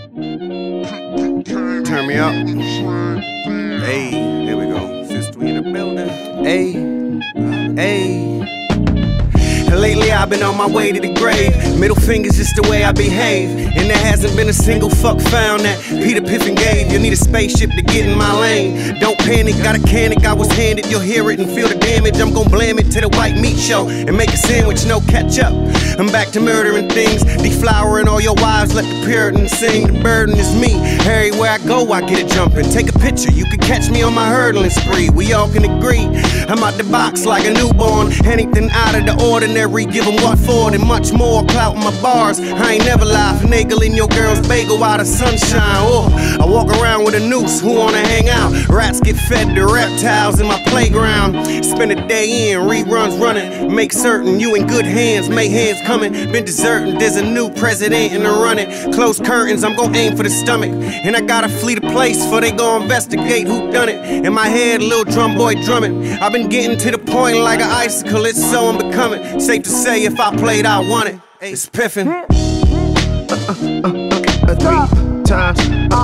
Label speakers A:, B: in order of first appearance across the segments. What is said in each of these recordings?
A: Turn me up. Hey, there we go. Since we in the building. Hey, hey. Lately I've been on my way to the grave. Middle finger's just the way I behave. And there hasn't been a single fuck found that Peter Piffen gave. You need a spaceship to get in my lane. Don't panic, got a canic I was handed. You'll hear it and feel the damage. I'm gon' blam it to the white meat show and make a sandwich, no ketchup. I'm back to murdering things, deflowering all your wives, let the puritans sing. The burden is me, everywhere I go I get a jumpin'. Take a picture, you can catch me on my hurdling spree. We all can agree, I'm out the box like a newborn. Anything out of the ordinary, give them what for and much more. Clout in my bars, I ain't never lie. Finagling your girl's bagel out of sunshine. Or I walk around with a noose, who wanna hang out? Rats get fed to reptiles in my playground. Spend a day in, reruns running. Make certain you in good hands, may hands coming. Been deserting, there's a new president in the running. Close curtains, I'm gon' aim for the stomach. And I gotta flee the place before they go investigate who done it. In my head, little drum boy drumming. I've been getting to the point like an icicle, it's so unbecoming. Safe to say if I played, I won it. It's Piffen.
B: 3 times.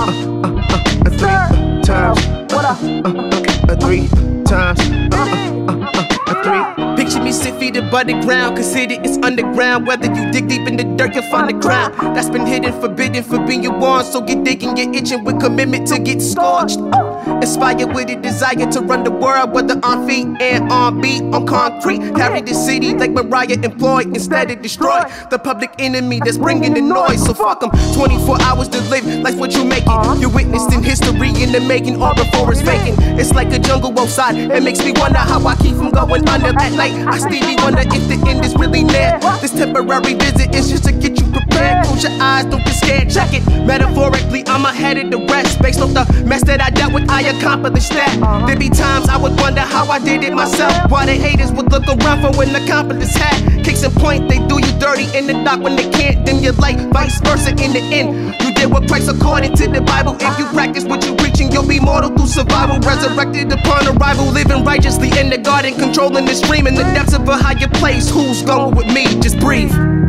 B: 3 times. 3 times. 3.
C: Picture me 6 feet above the ground, consider it's underground. Whether you dig deep in the dirt, you'll find the ground that's been hidden, forbidden for being warned. So get digging, get itching with commitment to get scorched. Inspired with a desire to run the world, whether on feet and on beat, on concrete. Carry the city like Mariah employed instead of destroy the public enemy that's bringing the noise. So fuck them, 24 hours to live, life's what you make it. You witnessed in history in the making or before it's faking. It's like a jungle outside, it makes me wonder how I keep from going under at night. I still wonder if the end is really near. This temporary visit is just to get you prepared. Close your eyes, don't get scared, check it. Metaphorically, I'm ahead of the rest. Based on the mess that I dealt with, I accomplished that. There be times I would wonder how I did it myself. Why the haters would look around for an accomplice hat. Case in point, they do you dirty in the dark when they can't. Then you're like vice versa in the end. You did what Christ according to the Bible. If you practice what you preaching, you'll be mortal through survival. Resurrected upon arrival, living righteously in the garden, controlling the stream in the depths of a higher place. Who's going with me? Just breathe.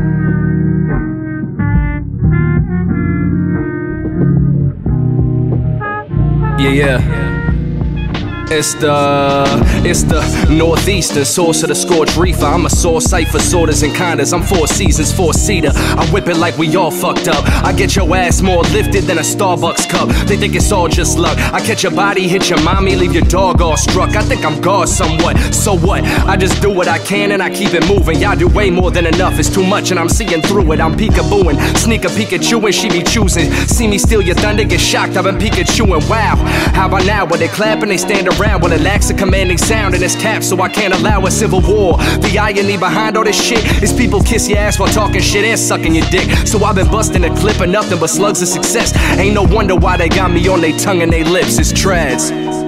D: Yeah. It's the northeastern source of the scorched reefer. I'm a sore sight for sorters and kinders. I'm 4 seasons, 4-seater. I whip it like we all fucked up. I get your ass more lifted than a Starbucks cup. They think it's all just luck. I catch your body, hit your mommy, leave your dog all struck. I think I'm God somewhat. So what? I just do what I can and I keep it moving. Y'all do way more than enough. It's too much and I'm seeing through it. I'm peekabooing, sneak a Pikachu and she be choosing. See me steal your thunder, get shocked. I've been Pikachuing. Wow. How about now? When they clapping, they stand around when it lacks a commanding sound and it's tapped, so I can't allow a civil war. The irony behind all this shit is people kiss your ass while talking shit and sucking your dick. So I've been busting a clip of nothing but slugs of success. Ain't no wonder why they got me on their tongue and they lips. It's T.Rads.